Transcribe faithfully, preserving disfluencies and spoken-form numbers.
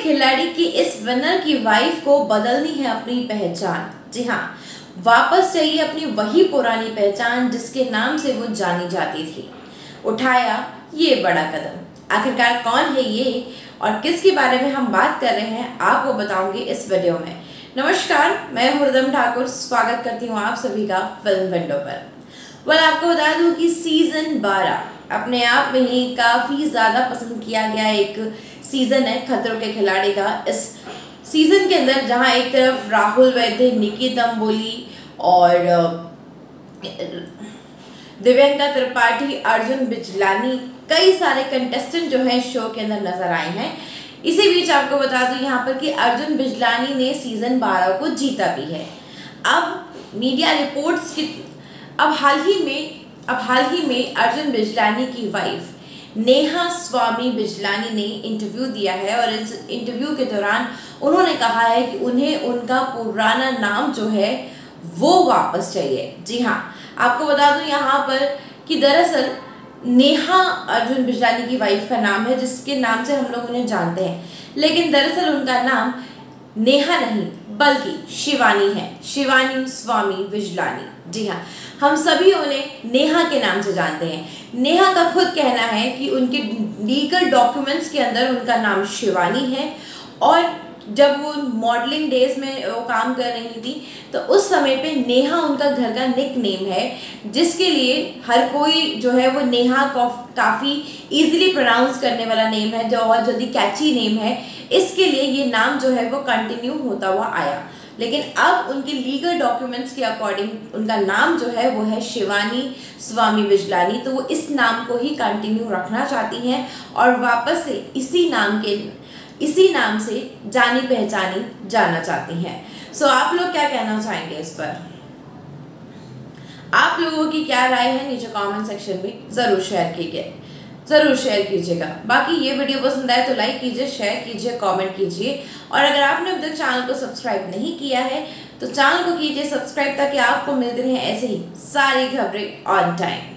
खिलाड़ी की इस विनर की वाइफ को बदलनी है अपनी पहचान। जी हाँ, वापस चाहिए अपनी वही पुरानी पहचान जिसके नाम से वो जानी जाती थी। उठाया ये बड़ा कदम। आखिरकार कौन है ये और किसके बारे में हम बात कर रहे हैं, आपको बताऊंगी इस वीडियो में। नमस्कार, मैं हुरदम ठाकुर स्वागत करती हूँ आप सभी का फिल्म विंडो पर। वेल, आपको बता दूं कि सीजन बारह अपने आप में ही काफ़ी ज़्यादा पसंद किया गया एक सीज़न है खतरों के खिलाड़ी का। इस सीज़न के अंदर जहां एक तरफ राहुल वैद्य, निकी तंबोली और दिव्यांका त्रिपाठी, अर्जुन बिजलानी, कई सारे कंटेस्टेंट जो हैं शो के अंदर नजर आए हैं। इसी बीच आपको बता दूं यहाँ पर कि अर्जुन बिजलानी ने सीज़न बारह को जीता भी है। अब मीडिया रिपोर्ट्स की अब हाल ही में अब हाल ही में अर्जुन बिजलानी की वाइफ नेहा स्वामी बिजलानी ने इंटरव्यू दिया है और इस इंटरव्यू के दौरान उन्होंने कहा है कि उन्हें उनका पुराना नाम जो है वो वापस चाहिए। जी हाँ, आपको बता दूं यहाँ पर कि दरअसल नेहा अर्जुन बिजलानी की वाइफ का नाम है, जिसके नाम से हम लोग उन्हें जानते हैं, लेकिन दरअसल उनका नाम नेहा नहीं बल्कि शिवानी है, शिवानी स्वामी बिजलानी। जी हाँ, हम सभी उन्हें नेहा के नाम से जानते हैं। नेहा का खुद कहना है कि उनके लीगल डॉक्यूमेंट्स के अंदर उनका नाम शिवानी है और जब वो मॉडलिंग डेज में वो काम कर रही थी तो उस समय पे नेहा उनका घर का निक नेम है, जिसके लिए हर कोई जो है वो नेहा काफ़ी इजीली प्रोनाउंस करने वाला नेम है, जो बहुत जल्दी कैची नेम है। इसके लिए ये नाम जो है वो कंटिन्यू होता हुआ आया, लेकिन अब उनके लीगल डॉक्यूमेंट्स के अकॉर्डिंग उनका नाम जो है वो है शिवानी स्वामी बिजलानी। तो वो इस नाम को ही कंटिन्यू रखना चाहती हैं और वापस से इसी नाम के इसी नाम से जानी पहचानी जाना चाहती हैं। सो आप लोग क्या कहना चाहेंगे इस पर? आप लोगों की क्या राय है नीचे कमेंट सेक्शन में ज़रूर शेयर कीजिए ज़रूर शेयर कीजिएगा। बाकी ये वीडियो पसंद आए तो लाइक कीजिए, शेयर कीजिए, कमेंट कीजिए और अगर आपने अभी तक चैनल को सब्सक्राइब नहीं किया है तो चैनल को कीजिए सब्सक्राइब, ताकि आपको मिलते रहे ऐसे ही सारी खबरें ऑन टाइम।